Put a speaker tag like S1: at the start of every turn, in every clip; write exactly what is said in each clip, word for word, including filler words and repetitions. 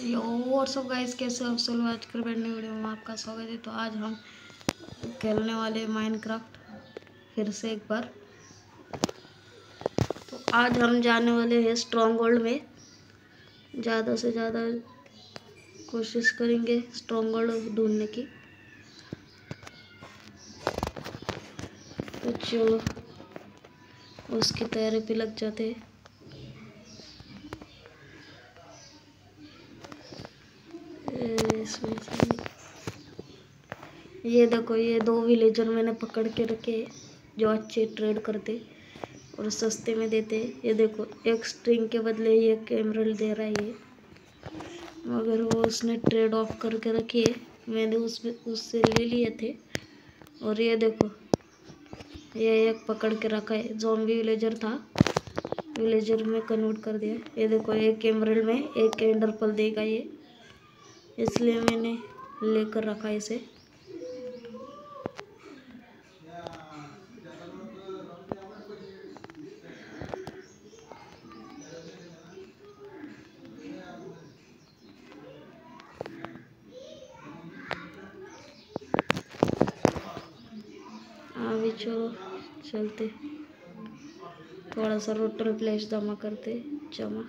S1: यो और सब गाइस, कैसे हो आप सब? आज कर बैठने वीडियो में आपका स्वागत है। तो आज हम खेलने वाले माइनक्राफ्ट फिर से एक बार। तो आज हम जाने वाले हैं स्ट्रॉन्ग होल्ड में। ज़्यादा से ज़्यादा कोशिश करेंगे स्ट्रॉन्ग होल्ड ढूंढने की। तो चलो उसकी तैयारी पे लग जाते हैं। इसमें से ये देखो, ये दो विलेजर मैंने पकड़ के रखे जो अच्छे ट्रेड करते और सस्ते में देते। ये देखो, एक स्ट्रिंग के बदले ये एमराल्ड दे रहा है ये, मगर वो उसने ट्रेड ऑफ करके रखी है। मैंने उसमें उससे ले लिए थे। और ये देखो, ये एक पकड़ के रखा है, ज़ॉम्बी विलेजर था, विलेजर में कन्वर्ट कर दिया। ये देखो, एक एमराल्ड में एक एंडर पर्ल देगा ये, इसलिए मैंने लेकर रखा इसे। अभी चलो चलते, थोड़ा सा रोटर प्लेस जमा करते जमा।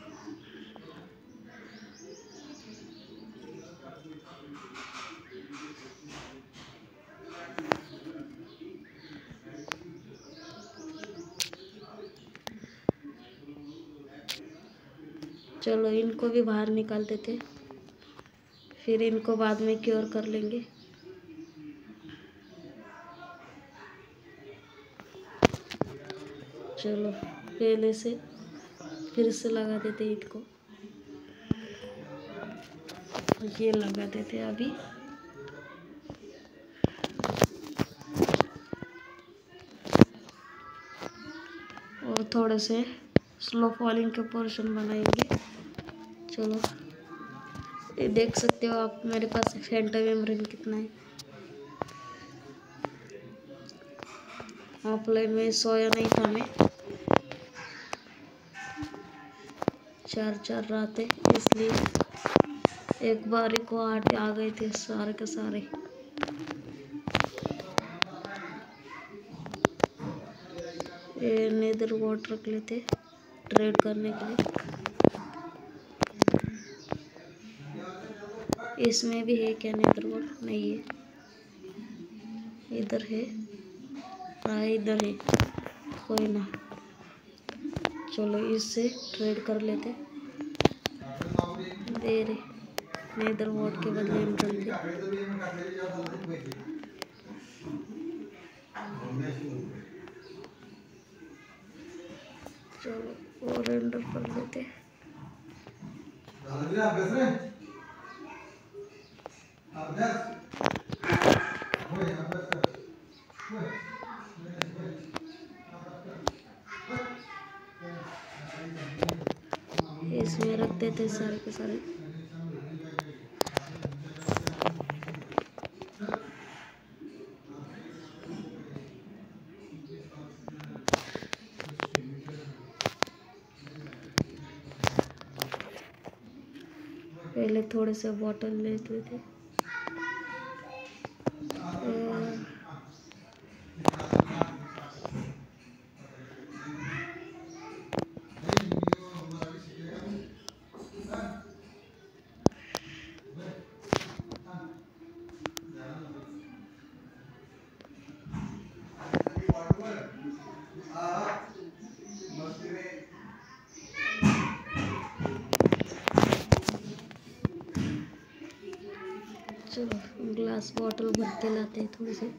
S1: चलो इनको भी बाहर निकाल देते, फिर इनको बाद में क्योर कर लेंगे। चलो पहले से फिर से लगा देते इनको, ये लगा देते अभी। और थोड़े से स्लो फॉलिंग के पोर्शन बनाएंगे। चलो ये देख सकते हो आप, मेरे पास फैंटम एमराल्ड कितना है। ऑफलाइन में सोया नहीं था मैं, चार चार रात है, इसलिए एक बार को आठ आ गए थे सारे के सारे। ये नेदर वॉट रख लेते ट्रेड करने के लिए। इसमें भी है क्या नेदर वॉट? नहीं है, इधर है, हाँ इधर है, कोई ना। चलो इससे ट्रेड कर लेते। दे रहे नेदर वॉट के बदले एमराल्ड दे। चलो और एंडर कर लेते। इसमें रख देते सारे के सारे। पहले थोड़े से बॉटल ले लेते थे। चलो ग्लास बॉटल भर के लाते हैं थोड़ी सी।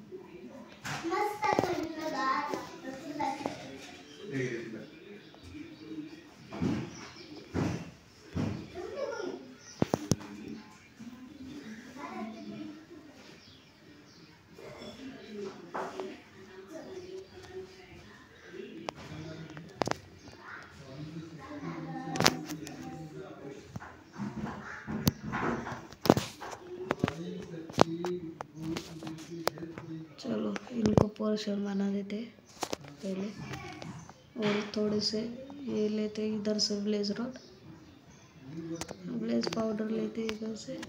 S1: चलो इनको पोर्शन बना देते पहले, और थोड़े से ये लेते इधर से blaze rod. Blaze blaze powder लेते हैं इधर से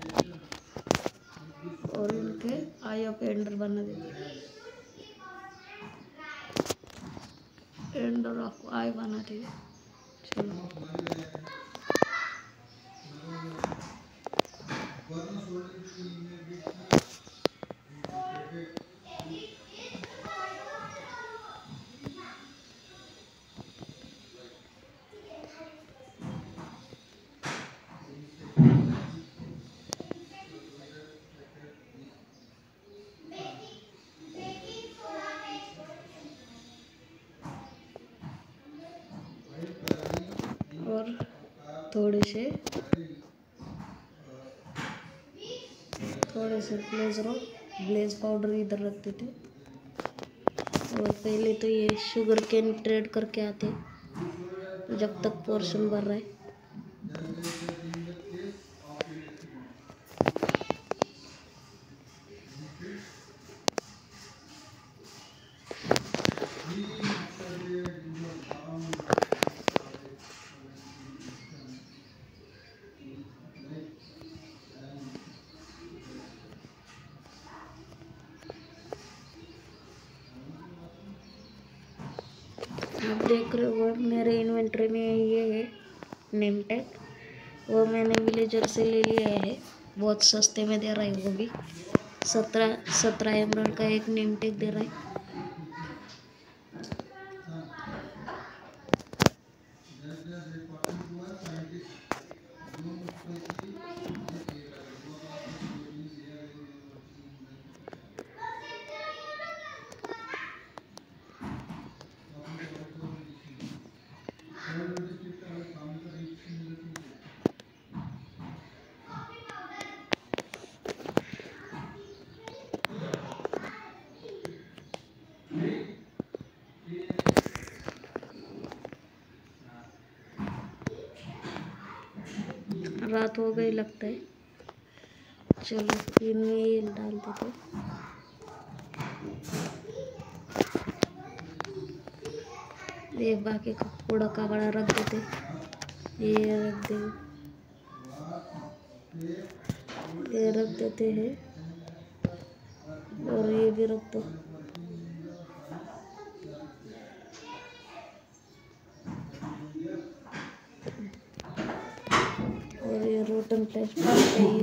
S1: और इनके आई ऑफ एंडर बना देते, एंडर ऑफ आई बना देते। चलो और थोड़े से थोड़े से ब्लेज रो ब्लेज पाउडर इधर रख देते। और पहले तो ये शुगर केन ट्रेड करके आते जब तक पोर्शन भर रहा है। आप देख रहे हो मेरे इन्वेंटरी में ये है नेम टैग, वो मैंने विलेजर से ले लिया है, बहुत सस्ते में दे रहा है। वो भी सत्रह सत्रह एमरल्ड का एक नेम टैग दे रहा है। रात हो गई लगता है। चलो इनमें ये डाल देते, ये बाकी का कूड़ा कबाड़ा रख देते, ये रख दे ये रख देते हैं और ये भी रख दो। और ये रोटन प्लास्टिक चाहिए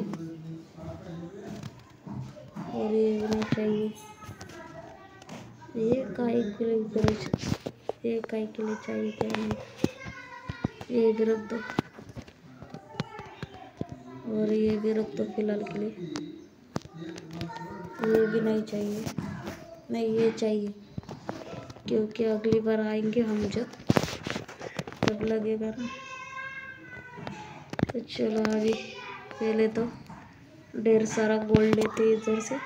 S1: और ये भी नहीं चाहिए। ये काई के लिए ये काई के लिए चाहिए क्या नहीं, ये भी रख दो और ये भी रख दो फिलहाल के लिए। ये भी नहीं चाहिए, नहीं ये चाहिए क्योंकि अगली बार आएंगे हम जब तब लगेगा ना। तो चलो अभी पहले तो ढेर सारा गोल्ड लेते इधर से।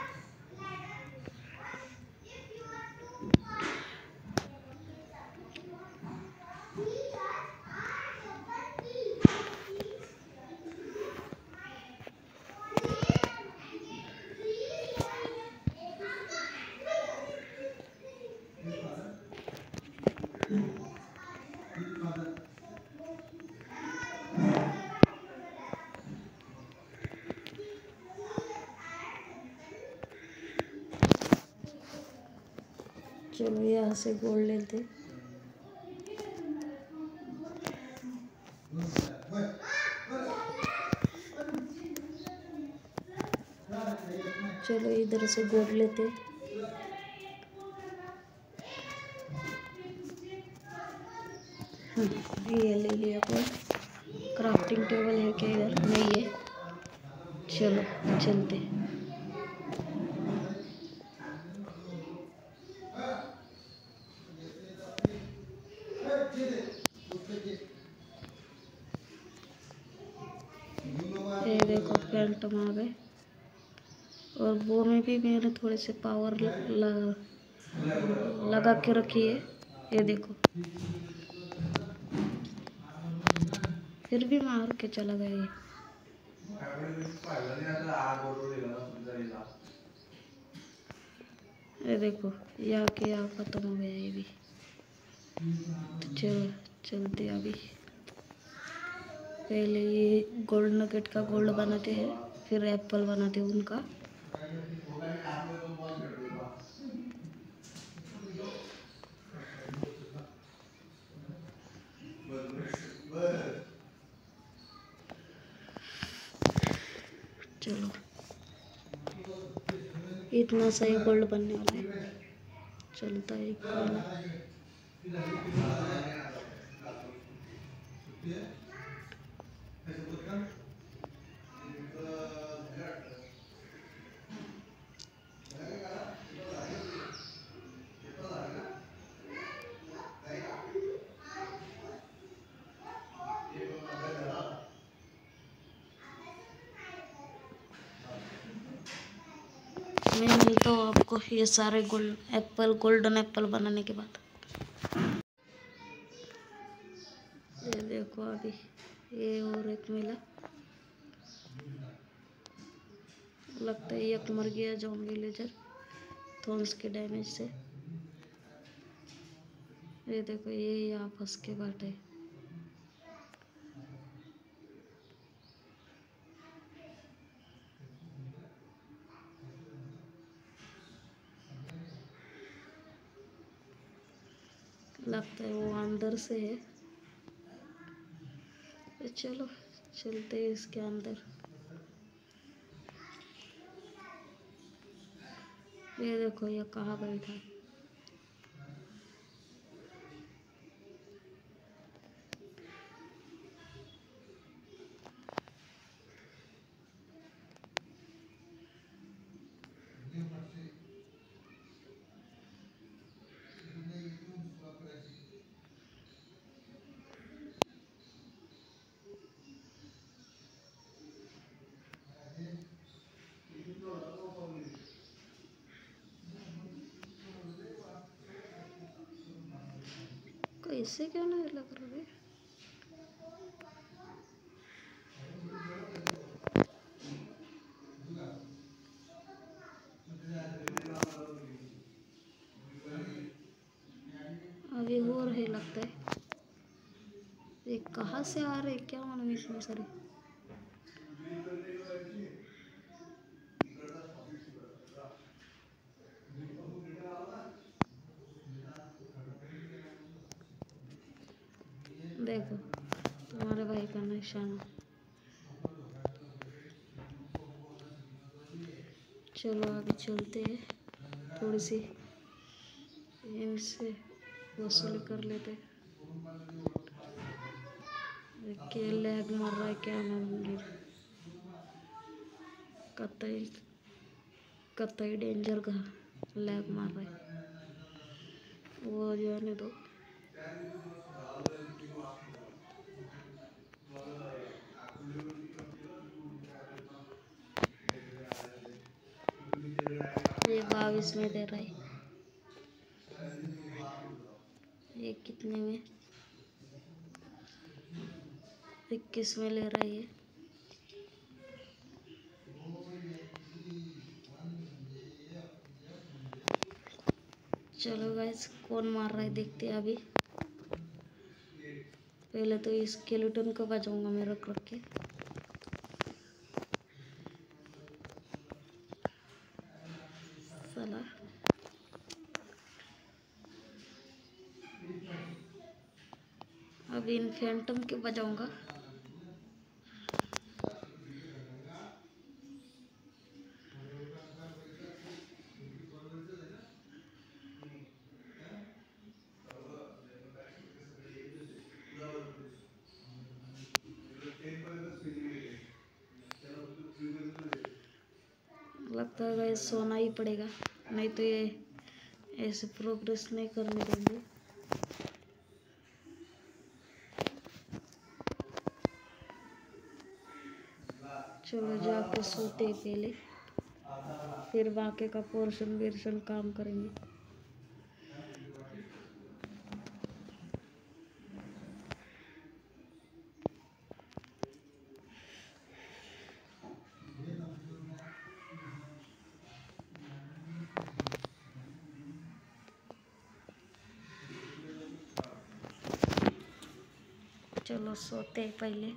S1: चलो यहाँ से गोल्ड लेते। चलो इधर से गोल्ड लेते। ये ले लिया गोल्ड। क्राफ्टिंग टेबल है क्या इधर? नहीं है। चलो चलते। ये देखो फैंटम आ गए और वो में भी मैंने थोड़े से पावर ल, लगा के रखी है। ये देखो फिर भी मार के चला गया ये। ये देखो यहाँ के यहाँ खत्म हो गया ये भी। तो चलो चलते अभी। पहले ये गोल्ड नगेट का गोल्ड बनाते हैं, फिर एप्पल बनाते हैं उनका। चलो इतना सही गोल्ड बनने वाला है, चलता है एक महीना। मैं मिलता हूँ आपको ये सारे गोल्ड एप्पल गोल्डन एप्पल बनाने के बाद। ये देखो अभी ये और एक मिला, लगता है एक मर गया जॉन विलेजर थॉर्न्स के डैमेज से। ये देखो ये यहाँ फंस के बैठे। लगता है वो अंदर से है। चलो चलते हैं इसके अंदर। ये देखो ये कहाँ बैठा है। कैसे क्यों नहीं लग रहा है? अभी हो रहे लगता है। ये कहाँ से आ रहे क्या मालूम इतने सारे। देखो तुम्हारे भाई का निशाना। चलो अभी चलते हैं, थोड़ी सी इनसे वसूली कर लेते। क्या लैग मार रहा है क्या मालूम। कतई कतई डेंजर का लैग मार रहा है, वो जाने दो। ये बाईस में दे रहा है, ये कितने में इक्कीस में ले रहा है ये। चलो गाइस कौन मार रहा है देखते हैं अभी। पहले तो इस स्केलेटन को बचाऊंगा मैं रख रख के। साला अभी इन फैंटम के बजाऊंगा। लगता है गाइस सोना ही पड़ेगा, नहीं तो ये ऐसे प्रोग्रेस नहीं करने देंगे। चलो जाके सोते हैं पहले, फिर बाकी का पोर्शन वर्शन काम करेंगे। चलो सोते हैं पहले।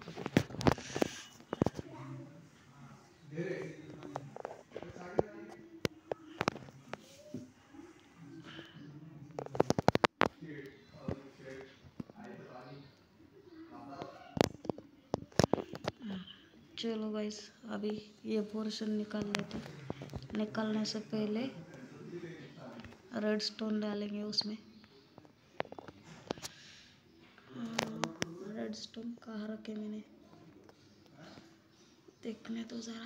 S1: चलो गाइस अभी ये पोर्शन निकाल लेते। निकालने से पहले रेड स्टोन डालेंगे उसमें। रेड स्टोन कहाँ रखे मैंने, देखने तो ज़रा।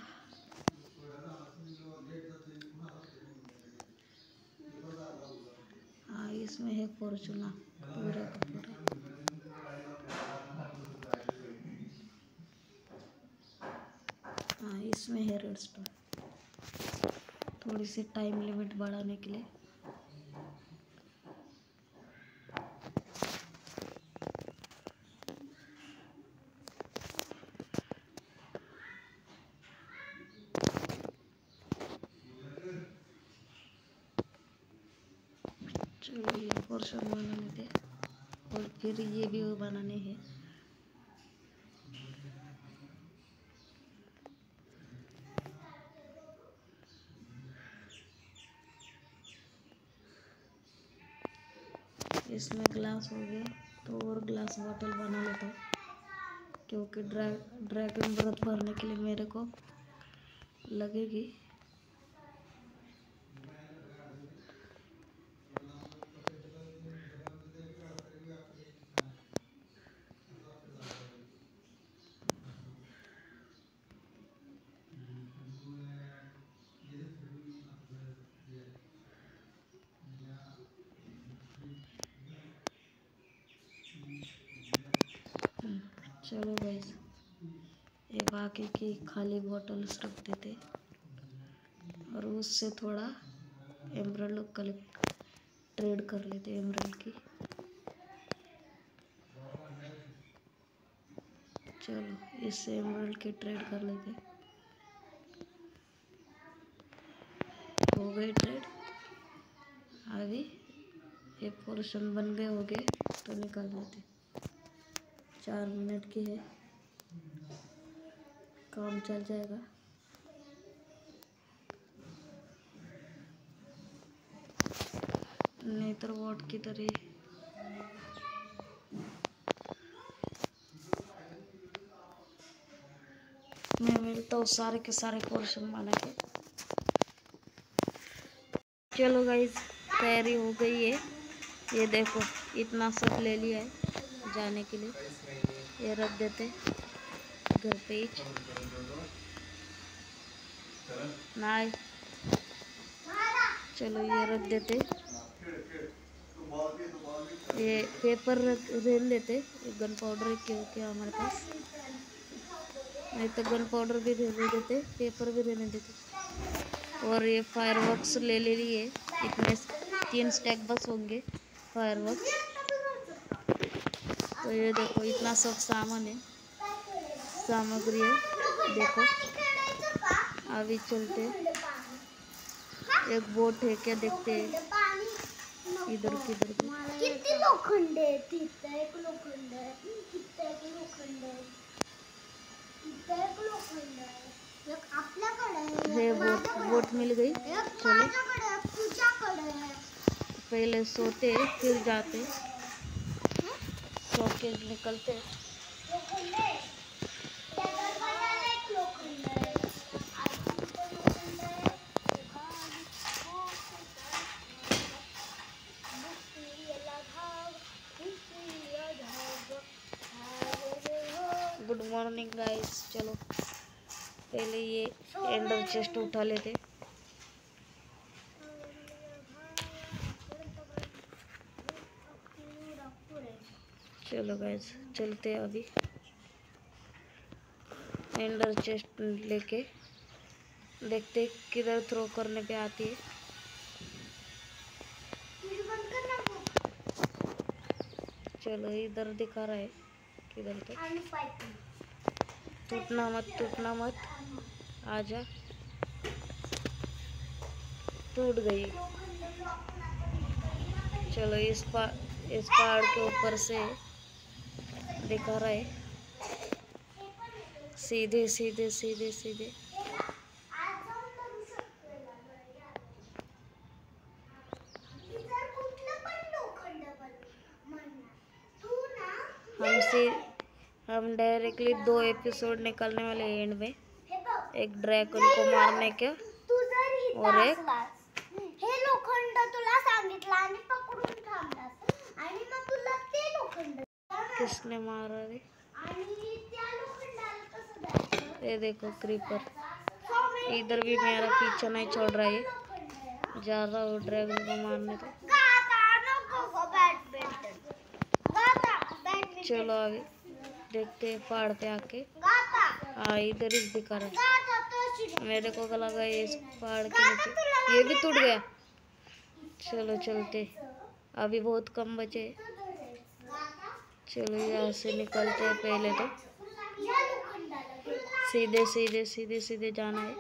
S1: हाँ इसमें है फॉर्चूना पूरा का पूरा। हाँ इसमें है रेड स्टोन। थोड़ी सी टाइम लिमिट बढ़ाने के लिए। चलो ये पोर्शन बनाने थे और फिर ये भी बनाने हैं। इसमें ग्लास हो गया तो और ग्लास बॉटल बना लेता हूँ, क्योंकि ड्रा ड्रैगन ब्रेथ भरने के लिए मेरे को लगेगी। चलो गाइस ये बाकी की खाली बॉटल्स रख देते और उससे थोड़ा एमराल्ड कलेक्ट ट्रेड कर लेते एमराल्ड की। चलो इससे एमराल्ड की ट्रेड कर लेते। हो गए ट्रेड। अभी ये पोर्शन बन गए हो गए तो निकाल लेते। चार मिनट की है, काम चल जाएगा। नहीं तो वोट की तरह मैं मिलता हूँ सारे के सारे पोर्शन बना के। चलो गाइस तैयारी हो गई है। ये देखो इतना सब ले लिया है जाने के लिए। ये रख देते घर पे ही। नाइ चलो ये रख देते। ये पेपर रख रहने देते। ये गन पाउडर क्योंकि हमारे पास नहीं तो गन पाउडर भी रहने देते, पेपर भी रहने देते। और ये फायरवर्क्स ले ले लिए। इतने तीन स्टैक बस होंगे फायरवर्क्स। तो ये देखो इतना सब सामान है, सामग्री है। देखो अभी चलते। एक बोट है क्या देखते हैं इधर किधर
S2: किती लोखंड आहे तिथे एक लोखंड आहे तिथे एक लोखंड आहे तिथे एक लोखंड आहे एक आपल्याकडे
S1: है। बोट बोट मिल गई। चलो
S2: तुझ्याकडे
S1: पहले सोते फिर जाते। सो के निकलते। Good morning guys. चलो पहले ये एंडर चेस्ट उठा लेते। चलो गाइस चलते अभी एंडर चेस्ट लेके देखते किधर थ्रो करने पे आती है। चलो इधर दिखा रहा है किधर तो। टूटना मत टूटना मत, आजा। टूट गई। चलो इस पा इस पहाड़ के ऊपर से दिखा रहा है, सीधे सीधे सीधे सीधे। हम से हम डायरेक्टली दो एपिसोड निकालने वाले एंड में, एक ड्रैगन को मारने के और एक
S2: हे लोखंड तुला सांगितलं आणि पकडून थांबलास आणि मग तुला ते लोखंड
S1: किसने मारा रे?
S2: आणि त्या लोखंडाला कसं द्यायचं?
S1: ये देखो क्रीपर इधर भी मेरा पीछा नहीं छोड़ रहा है, जा रहा हूँ ड्रैगन को मारने को। चलो आगे देखते हैं पहाड़ पे आके। हाँ इधर ही दिखा रहा है, मेरे को लगा ये इस पहाड़ के नीचे। ये भी टूट गया। चलो चलते, अभी बहुत कम बचे। चलो यहाँ से निकलते हैं। पहले तो सीधे सीधे सीधे सीधे जाना है।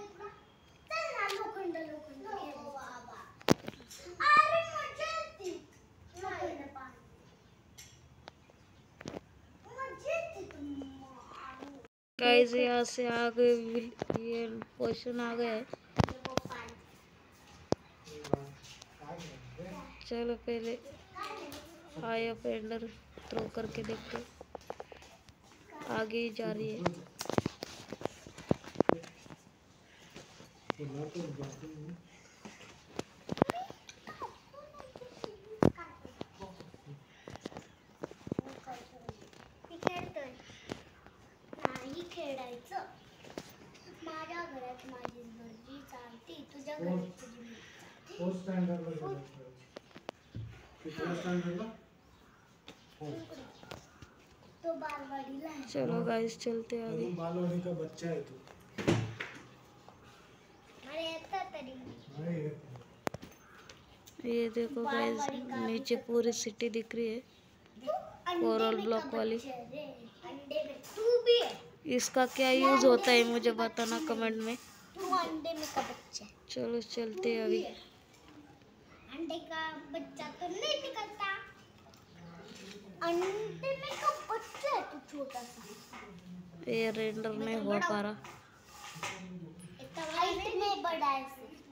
S1: गाइस यहाँ से आगे ये पोर्शन आ गया है। चलो पहले आया पेंडर थ्रो करके देखते, आगे ही जा रही है।
S2: खेळायचं माझ्या घरात माझी मर्जी चालती, तुझ्या घरात तुझी मर्जी। स्टँडर्डला स्टँडर्डला तो बालवाडीला है।
S1: चलो गाइस चलते हैं आगे।
S3: बालवाड़ी का बच्चा है तू।
S2: अरे येता तरी
S1: ये देखो गाइस नीचे पूरी सिटी दिख रही है, कोरल ब्लॉक वाली।
S2: अंडे में तू भी है।
S1: इसका क्या यूज होता है मुझे बताना कमेंट में।
S2: तू अंडे में का बच्चा।
S1: चलो चलते हैं अभी।
S2: अंडे का बच्चा तो नहीं निकलता, अंडे में का बच्चा है तू छोटा सा।
S1: ये रेंडर नहीं हो पा रहा।
S2: हाइट में बड़ा है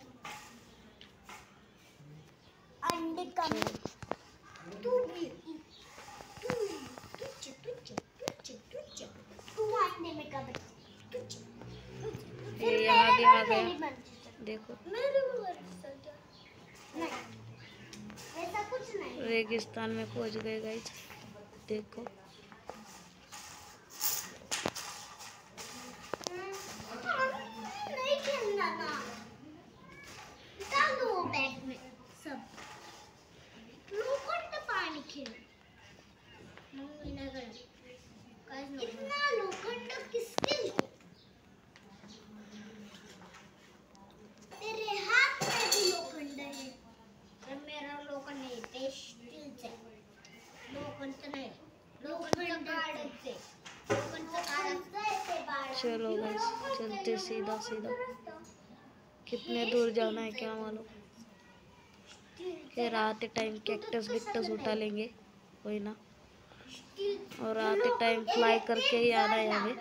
S2: अंडे का। तू भी तू तुझे तुझे तुझे तुझे तू अंडे में का बच्चा तुझे।
S1: ये आगे आ गया देखो।
S2: मेरे नहीं ऐसा कुछ नहीं।
S1: रेगिस्तान में पहुंच गए गाइस देखो।
S2: नहीं खेलना ना, डाल दो बैग में सब। लोखंड पानी खेल इतना लोखंड किसके लिए? तेरे हाथ में भी लोखंड है। और मेरा लोखंड नहीं, ते स्टील से। लोखंड तो नहीं, लोखंड कागज से। लोखंड तो कागज से बाहर।
S1: चलो गाइस चलते सीधा सीधा। कितने दूर जाना है क्या मालूम। फिर आते टाइम कैक्टस विक्टस उठा लेंगे कोई ना, और आते टाइम फ्लाई करके ही आना है हमें।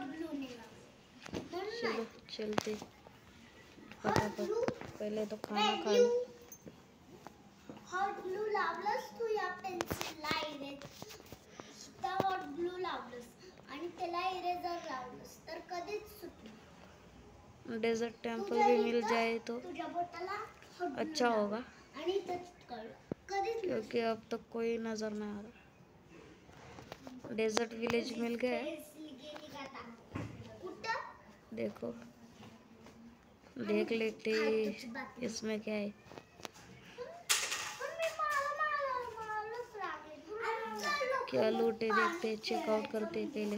S1: चलो चलते फटाफट, पहले तो खाना खा लो।
S2: हॉट ब्लू लावलंस तू या पेन्सिलला इरेज, त्या हॉट ब्लू लावलंस आणि त्याला इरेजर लावलंस तर कधीच सुटणार।
S1: डेजर्ट टेम्पल भी मिल जाए तो
S2: तुझ्या बोटाला
S1: अच्छा होगा,
S2: आणि टच कर कधीच।
S1: क्योंकि अब तक कोई नजर नहीं आ रहा। डेजर्ट विलेज मिल गया है देखो, देख लेते इसमें क्या है। क्या लूटे देखते, चेकआउट करते पहले।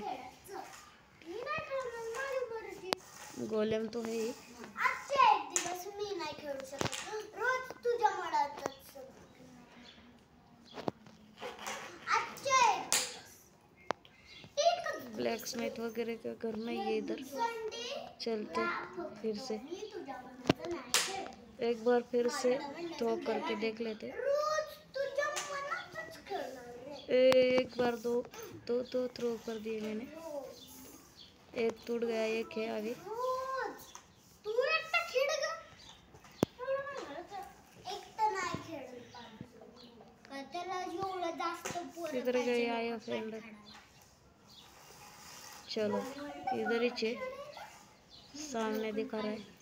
S1: गोलेम तो है ही।
S2: आजच्या एक दिवस मी नाही खेळू शकत, रोज तुझ्या मळ्यातच। आजच्या एक दिवस एक
S1: ब्लैक स्मिथ वगैरह का घर में ये इधर चलते फिर से एक बार फिर से थ्रो करके देख लेते।
S2: रोज तुझ्या मनातच खेळणार रे।
S1: एक बार दो दो दो थ्रो कर दिए मैंने। एक टूट गया, एक है अभी। किधर गए आया फ्रेंड? चलो इधर ही चे सामने दिखा रहा है।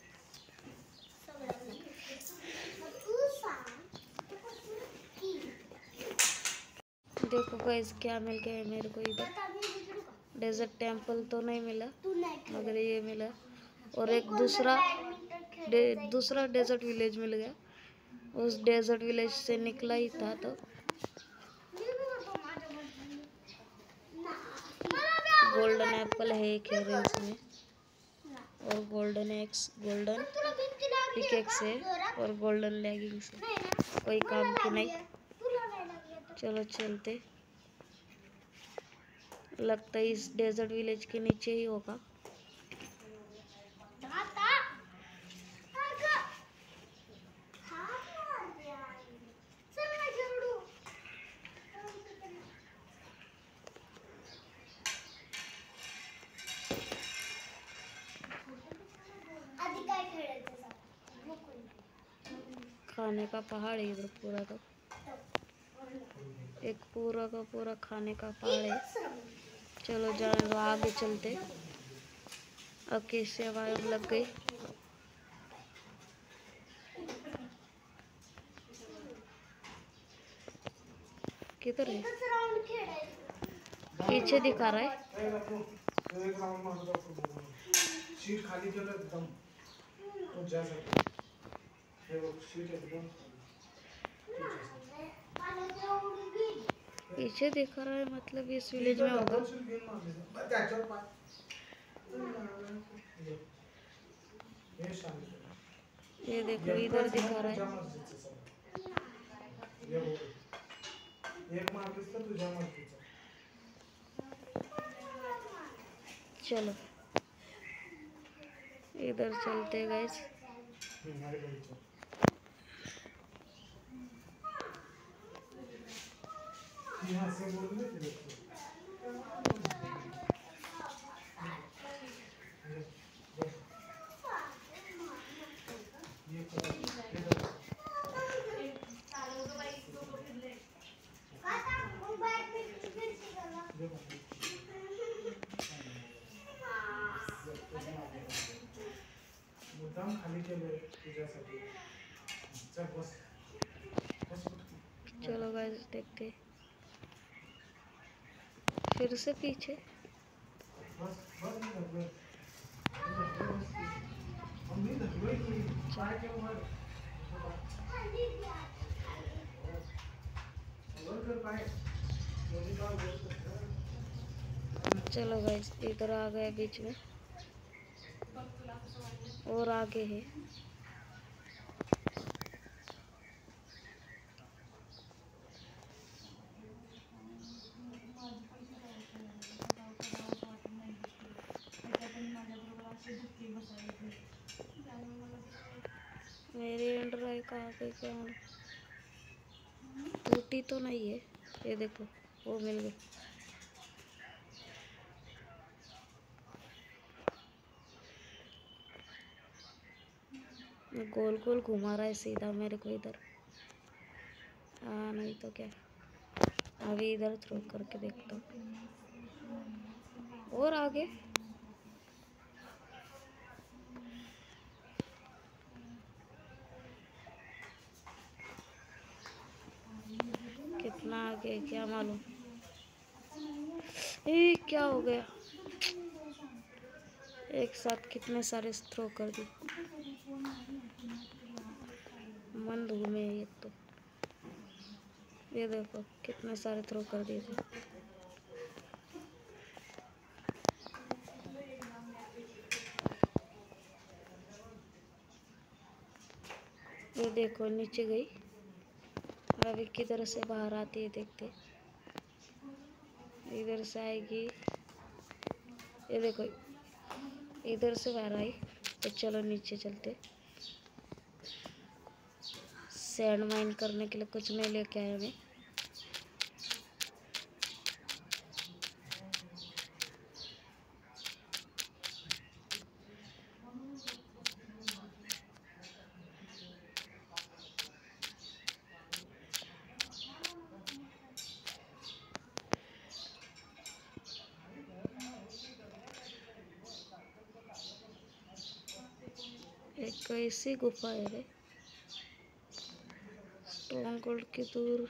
S1: देखो गाइस क्या मिल गया मेरे को इधर। डेजर्ट टेम्पल तो नहीं मिला मगर ये मिला, और एक दूसरा डे, दूसरा डेजर्ट विलेज मिल गया। उस डेजर्ट विलेज से निकला ही था तो गोल्डन एप्पल है एक हेरेंस में, और गोल्डन एक्स गोल्डन पिकेक्स है, और गोल्डन लेगिंग्स है। कोई काम की नहीं। चलो चलते। लगता है इस डेजर्ट विलेज के नीचे ही होगा। खाने का पहाड़ है इधर पूरा, तो एक पूरा का पूरा खाने का पहाड़ है। चलो जाने दो, आगे चलते। अब कैसे वायर लग गई। किधर है? पीछे दिखा रहा है।
S3: सीट खाली एकदम तो जा सकते हैं। सीट एकदम
S1: पीछे दिखा रहा है, मतलब इस विलेज में होगा। ये देखो इधर दिखा रहा है। चलो इधर चलते गाइस।
S3: यहाँ से बोलने मुद्दाम खाली केले तुझ्यासाठी। चल बस बस।
S1: चलो गाइस देखते फिर से पीछे।
S3: बस बस नहीं हम नहीं धरवे की चाय के ऊपर और कर पाए मोदी का बोल सकता है।
S1: चलो गाइस इधर आ गए बीच में, और आगे है। मेरी एंड्रॉइड कहाँ पे क्या टूटी तो नहीं है? ये देखो वो मिल गई। गोल गोल घुमा रहा है सीधा मेरे को इधर। हाँ नहीं तो क्या। अभी इधर थ्रो करके देखता हूँ, और आगे। कितना आगे क्या मालूम। ये क्या हो गया? एक साथ कितने सारे थ्रो कर दी। मन घूमे ये तो। ये देखो कितने सारे थ्रो कर दिए थे। ये देखो नीचे गई। अभी किधर से बाहर आती है देखते। इधर से आएगी। ये देखो इधर से बाहर आई। तो चलो नीचे चलते। सैंड माइन करने के लिए कुछ नहीं लेके आए हमें। कैसी गुफा है रे? स्ट्रॉन्ग होल्ड की दूर।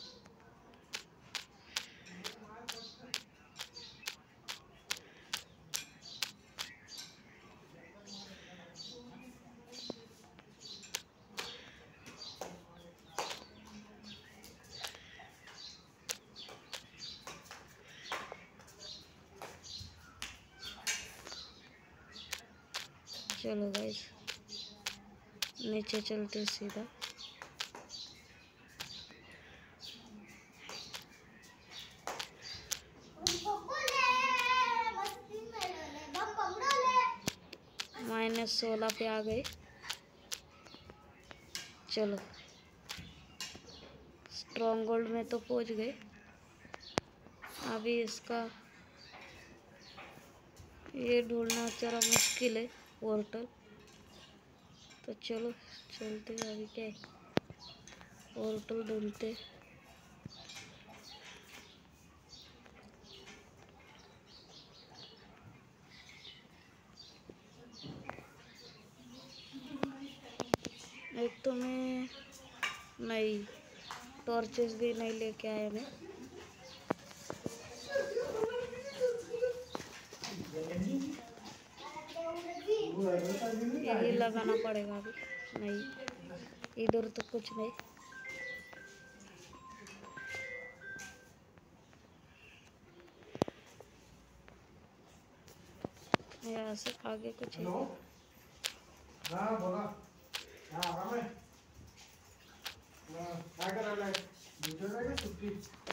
S1: चलो गाइस नीचे चलते सीधा। माइनस सोलह पे आ गए। चलो स्ट्रॉन्ग होल्ड में तो पहुंच गए। अभी इसका ये ढूंढना जरा मुश्किल है पोर्टल। तो चलो चलते हैं। अभी क्या है, पोर्टल ढूंढते। एक तो मैं नहीं टॉर्चेस भी नहीं लेके आया मैं। यही लगाना पड़ेगा अभी। नहीं इधर तो कुछ नहीं। यहाँ से आगे कुछ है।
S3: हेलो, हाँ बोला। हाँ आराम है। हाँ, काय करायला आहे? ड्युटीवर आहे का सुट्टी?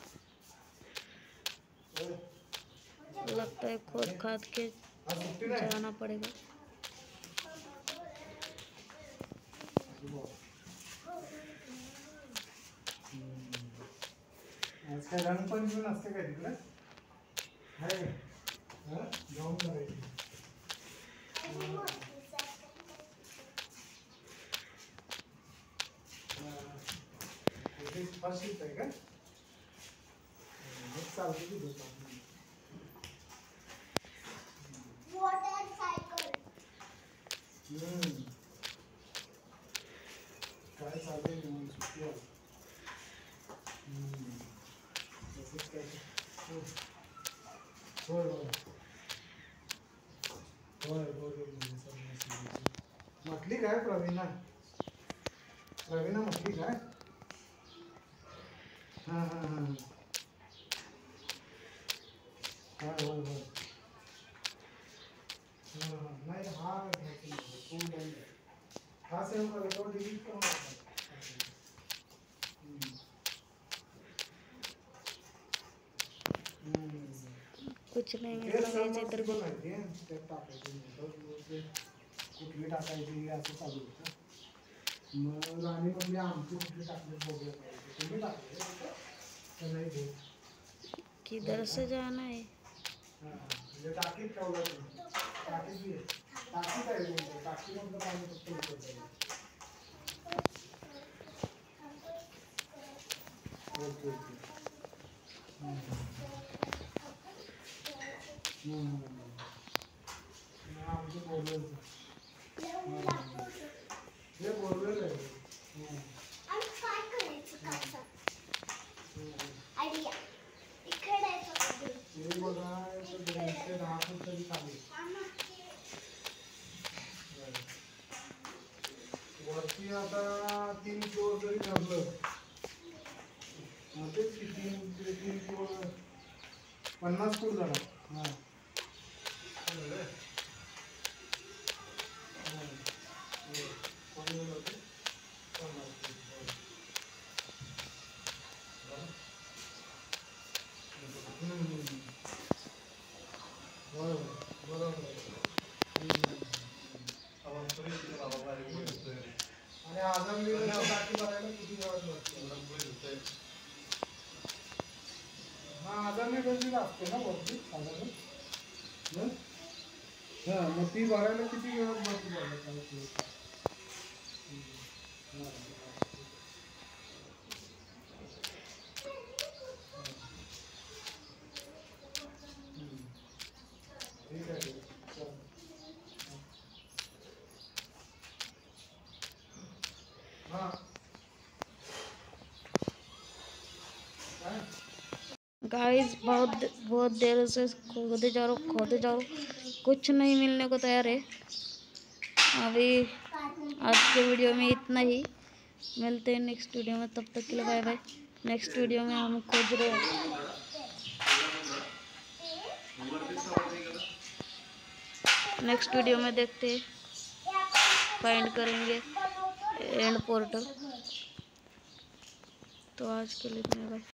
S3: होय.
S1: लगता है खोद खाद के
S3: आज सुट्टी नाही?
S1: जाना पड़ेगा।
S3: आज काय रंगपंचमी नसते काय तिकडे? आहे का? हा? जाऊन करायची. फर्स्ट शिफ्ट आहे का? मग चालते की दोन.
S2: Water cycle.
S3: हम्म. काय चालू आहे म्हणून सुट्टी आहे. हम्म. तसंच काय ते. हो. होय होय. होय होय म्हटली काय प्रवीणा? प्रवीणा म्हटली काय? हां हां हां. होय होय होय. हां हां. नाही हा तो नाही. हा सेव करा तो डिलीट करून टाका. हम्म. हम्म.
S1: कुछ नहीं
S3: ते
S1: मिला गाइस इधर भी।
S3: सबमर्सिबल आहे ते. त्यात टाकायचं नंतर कुठली टाकायची असं चालू होतं. मग राणी म्हणजे आमची कुठली टाकली बघूया पाहिजे. तुम्ही टाकले तर नाही घेत.
S1: किधर से जाना है?
S3: हां म्हणजे टाकीत ठेवलं तुम्ही. टाकीत बी आहे. टाकीत आहे म्हणजे टाकीमधलं पाणी फक्त उचलतं. Okay okay. आमचं बोललं हे बोललेलं आहे.
S2: आणि काय करायचं काचा? आयडिया. इकडे आहे फक्त.
S3: हे बघा दोनशे दहा फूट तरी खाली. वरती आता तीन फ्लोअर जरी ठरलं तेच की तीन तीन फ्लोअर पन्नास फूट झाला. हां आणि आझाद टाकी भरायला किती वेळ लागतो? हा आझाद मीटरची असते ना वरती साधारण. हां मग ती भरायला किती वेळ लागतो? ठीक आहे.
S1: गाइस बहुत बहुत देर से खोदे जा रहा हूँ खोदे जा रहा हूँ, कुछ नहीं मिलने को तैयार है। अभी आज के वीडियो में इतना ही, मिलते हैं नेक्स्ट वीडियो में, तब तक के लिए बाय बाय। नेक्स्ट वीडियो में हम खोज रहे हैं, नेक्स्ट वीडियो में देखते हैं, फाइंड करेंगे एंड पोर्टल। तो आज के लिए बाय बाय।